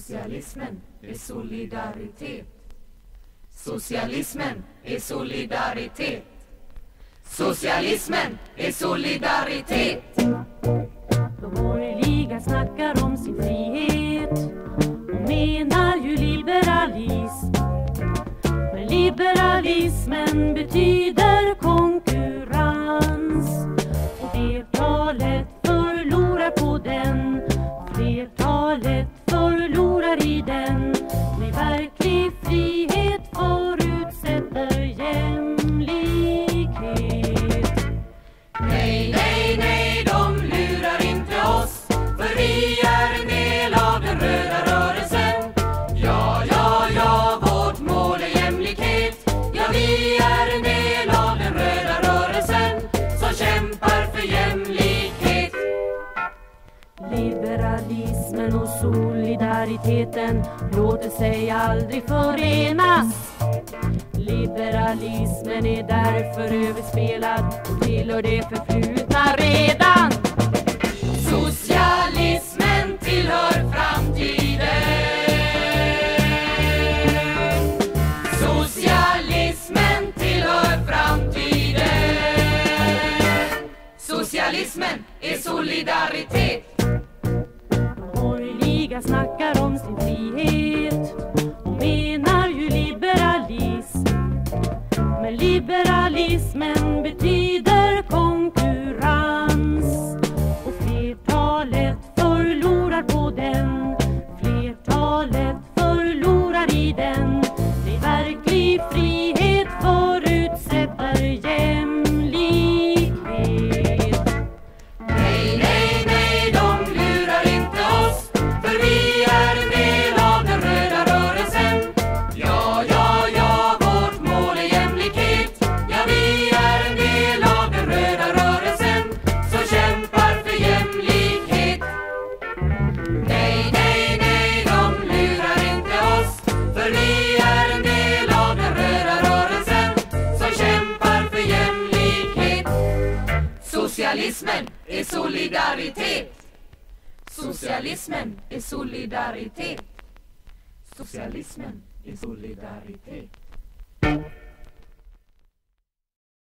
Socialismen är solidaritet. Socialismen är solidaritet. Socialismen är solidaritet. De borgerliga snackar om sin frihet och menar ju liberalism. Men liberalismen betyder konkurrens, och flertalet förlorar på den. Flertalet förlorar i den. Med verklig frihet förutsätter jämlikhet. Nej, nej, nej, de lurar inte oss, för vi är en del av den röda rörelsen. Ja, ja, ja, vårt mål är jämlikhet. Ja, vi är en del av den röda rörelsen som kämpar för jämlikhet. Liberalismen och solidariteten låter sig aldrig förenas. Liberalismen är därför överspelad och tillhör det förflutna redan. Socialismen tillhör framtiden. Socialismen tillhör framtiden. Socialismen är solidaritet. Borgerliga snackar om sin frihet och menar ju liberalism. Men liberalismen betyder konkurrens, och flertalet förlorar på den. Flertalet förlorar i den. Det verklig frihet förutsätter jämlikhet. Nej, nej, nej, de lurar inte oss, för vi är en del av den röda rörelsen. Ja, ja, ja, vårt mål är jämlikhet. Ja, vi är en del av den röda rörelsen som kämpar för jämlikhet. Nej, nej, nej, de lurar inte oss, för vi är en del av den röda rörelsen som kämpar för jämlikhet. Socialismen är solidaritet. Socialismen är solidaritet. Socialismen är solidaritet.